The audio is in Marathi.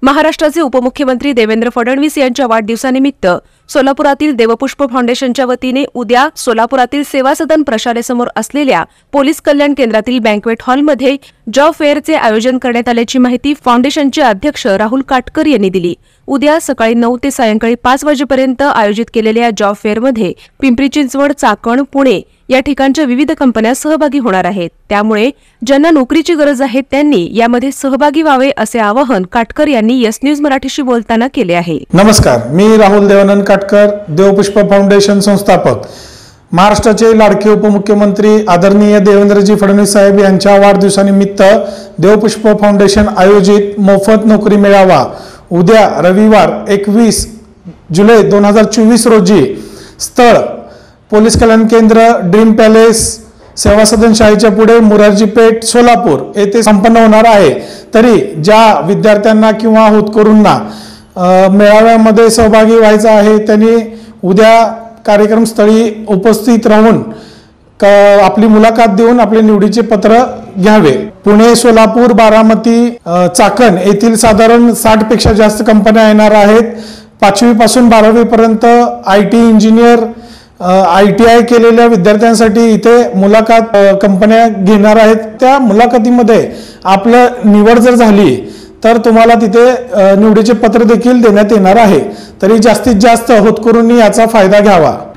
महाराष्ट्राचे उपमुख्यमंत्री देवेंद्र फडणवीस यांच्या वाढदिवसानिमित्त सोलापुरातील देवपुष्प फाउंडेशनच्या वतीने उद्या सोलापुरातील सेवा सदन प्रशालेसमोर असलेल्या पोलीस कल्याण केंद्रातील बँक्वेट हॉलमध्ये जॉब फेअरचे आयोजन करण्यात आल्याची माहिती फाउंडेशनचे अध्यक्ष राहुल काटकर यांनी दिली। उद्या सकाळी 9 ते सायंकाळी 5 वाजेपर्यंत आयोजित केलेल्या जॉब फेअरमध्ये पिंपरी चिंचवड, चाकण, पुणे या ठिकाणच्या विविध कंपन्या सहभागी होणार आहेत। त्यामुळे ज्यांना नोकरीची गरज आहे त्यांनी यामध्ये सहभागी व्हावे असे आवाहन काटकर यांनी यस न्यूज मराठीशी बोलताना केले आहे। नमस्कार, मी राहुल देवानंद काटकर, देवपुष्प फाउंडेशन संस्थापक। महाराष्ट्राचे लाडके उपमुख्यमंत्री आदरणीय देवेंद्रजी फडणवीस साहेब यांच्या वाढदिवसानिमित्त देवपुष्प फाउंडेशन आयोजित मोफत नोकरी मेळावा उद्या रविवार 21 जुलै 2024 रोजी स्थळ पोलीस कल्याण केंद्र, ड्रीम पॅलेस, सेवा सदन शाळेच्या पुढे, मोरारजी पेठ, सोलापूर येथे संपन्न होणार आहे। तरी ज्या विद्यार्थ्यांना किंवा होतकरूंना मेळाव्यामध्ये सहभागी व्हायचं आहे त्यांनी उद्या कार्यक्रमस्थळी उपस्थित राहून आपली मुलाखत देऊन आपले निवडीचे पत्र घ्यावे। पुणे, सोलापूर, बारामती, चाकण येथील साधारण 60 पेक्षा जास्त कंपन्या येणार आहेत। 5वी पासून 12वी पर्यंत IT इंजिनियर, ITI केलेल्या विद्यार्थ्यांसाठी इथे मुलाखत कंपन्या घेणार आहेत। त्या मुलाखतीमध्ये आपलं निवड जर झाली तर तुम्हाला तिथे निवडीचे पत्र देखील देण्यात येणार आहे। तरी जास्तीत जास्त होतकरूंनी याचा फायदा घ्यावा।